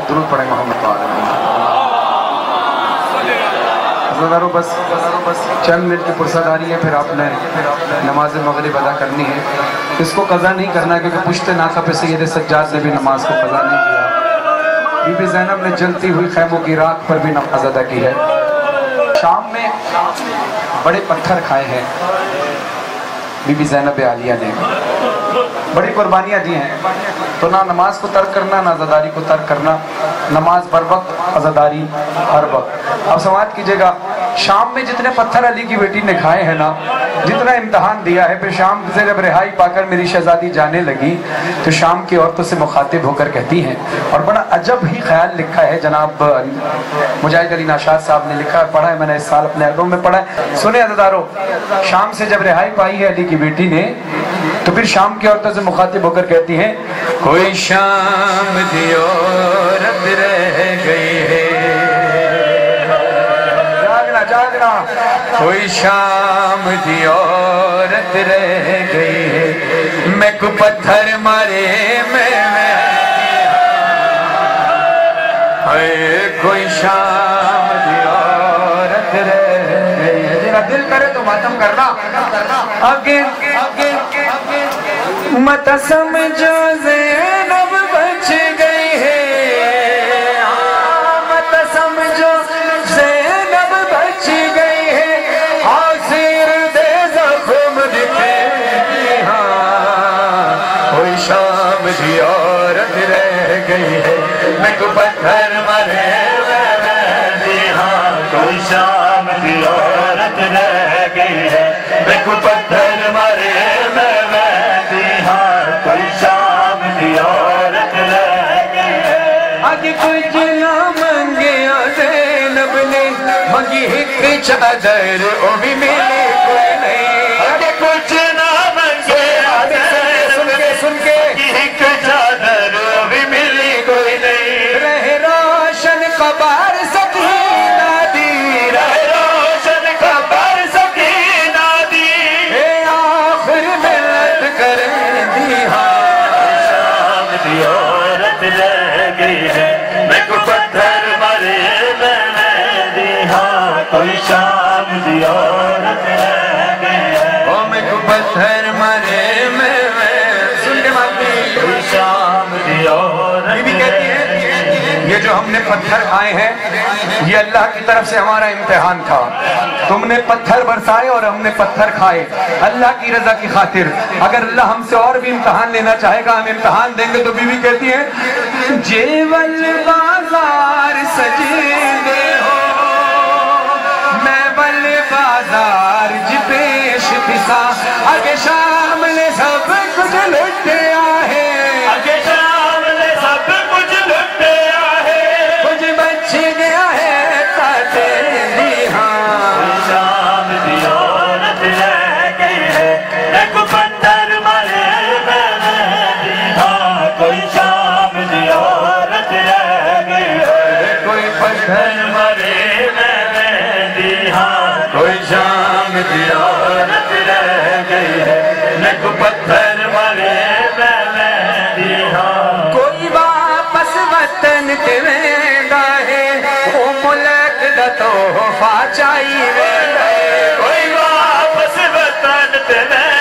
درود پڑھیں محمد پاک۔ عزیزانو بس چند منٹ کی فرصت آ رہی ہے، پھر آپ نے نماز مغرب ادا کرنی ہے۔ اس کو قضا نہیں کرنا کیونکہ پشت ناقہ پہ سید سجاد نے بھی نماز کو قضا نہیں کیا۔ بی بی زینب نے جلتی ہوئی خیموں کی راکھ پر بھی نماز ادا کی ہے۔ شام میں بڑے پتھر کھائے ہیں بی بی زینب عالیہ نے، بڑی قربانیاں دی ہیں، تو نہ نماز کو ترک کرنا، نہ عزاداری کو ترک کرنا، نماز بر وقت، عزاداری ہر وقت۔ اب سماعت کیجئے گا، شام میں جتنے پتھر علی کی بیٹی نے کھائے ہیں نا، جتنا امتحان دیا ہے، پھر شام سے جب رہائی پا کر میری شہزادی جانے لگی تو شام کی عورتوں سے مخاطب ہو کر کہتی ہیں، اور بڑا عجب ہی خیال لکھا ہے جناب مجاہد علی ناشاد صاحب نے لکھا ہے، پڑھا ہے میں نے اس سال اپنے عہدوں میں پڑھا ہے۔ سنیں عزیزارو، شام سے جب رہائی پائی ہے علی کی بیٹی نے تو پھر شام کی عورتوں سے مخاطب ہو کر کہتی ہیں، کوئی شام دی عورت رہ گئی ہے، جاگنا، کوئی شام دی عورت رہ گئی ہے، میں کو پتھر مارے کوئی شام دی عورت رہ گئی ہے۔ جنہا دل کرے تو ماتم کرنا، آگے مت سمجھو زینب بچ گئی ہے، مت سمجھو زینب بچ گئی ہے، حاصر دے زخم دکھے، کوئی شام دی عورت رہ گئی ہے، میں کو پتھر مرے کوئی شام دی عورت رہ گئی ہے، میں کو پتھر مرے کوئی شام دی عورت رہ گئی ہے۔ آگے کچھ نہ منگیا زینب نے، منگی ایک چادر او بھی ملے کوئی نہیں، آگے کچھ نہ منگیا سن کے ایک چادر او بھی ملی کوئی نہیں، رہ روشن قبر سکینہ دی، رہ روشن قبر سکینہ دی، اے آخر ملت کریں دی، شام دی عورت رہ گئی ہے، میں کو پتھر مرے دی، کوئی شام دی عورت رہ گئی ہے، او میں کو پتھر مرے سن کے مانگی، کوئی شام دی عورت یہ بھی کہتی ہے یہ جو ہم نے پتھر کھائے ہیں یہ اللہ کی طرف سے ہمارا امتحان تھا، تم نے پتھر برسائے اور ہم نے پتھر کھائے اللہ کی رضا کی خاطر، اگر اللہ ہم سے اور بھی امتحان لینا چاہے گا ہم امتحان دیں گے۔ تو بی بی کہتی ہے جیول بازار سجیدے ہو، میں ول بازار جی پیش پسا، آگے شام لے سب کچھ لٹیا ہے، آگے شام لے سب کچھ لٹیا ہے، کچھ بچ گیا ہے کاٹے دی، شام دی عورت رہ گئی ہے، ایک پتھر مرے کوئی شام دی عورت رہ گئی ہے، کوئی پتھر مرے کوئی شام دی عورت رہ گئی ہے، ایک پتھر مرے کوئی واپس وطن تے ویندا ہے، او ملک دا تحفہ چاہیے، کوئی واپس وطن تے